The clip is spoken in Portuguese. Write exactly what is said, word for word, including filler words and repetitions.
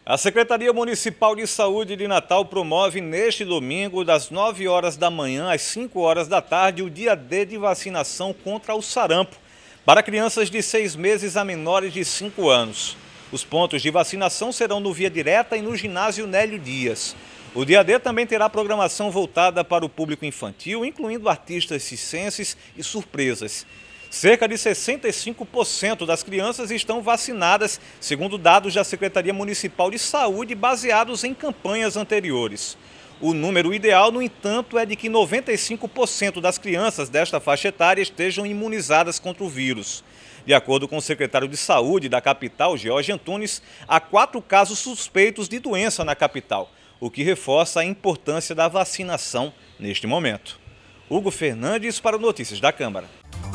A Secretaria Municipal de Saúde de Natal promove neste domingo, das nove horas da manhã às cinco horas da tarde, o dia D de vacinação contra o sarampo para crianças de seis meses a menores de cinco anos. Os pontos de vacinação serão no Via Direta e no ginásio Nélio Dias. O dia D também terá programação voltada para o público infantil, incluindo artistas circenses e surpresas. Cerca de sessenta e cinco por cento das crianças estão vacinadas, segundo dados da Secretaria Municipal de Saúde, baseados em campanhas anteriores. O número ideal, no entanto, é de que noventa e cinco por cento das crianças desta faixa etária estejam imunizadas contra o vírus. De acordo com o secretário de Saúde da capital, George Antunes, há quatro casos suspeitos de doença na capital, o que reforça a importância da vacinação neste momento. Hugo Fernandes para o Notícias da Câmara.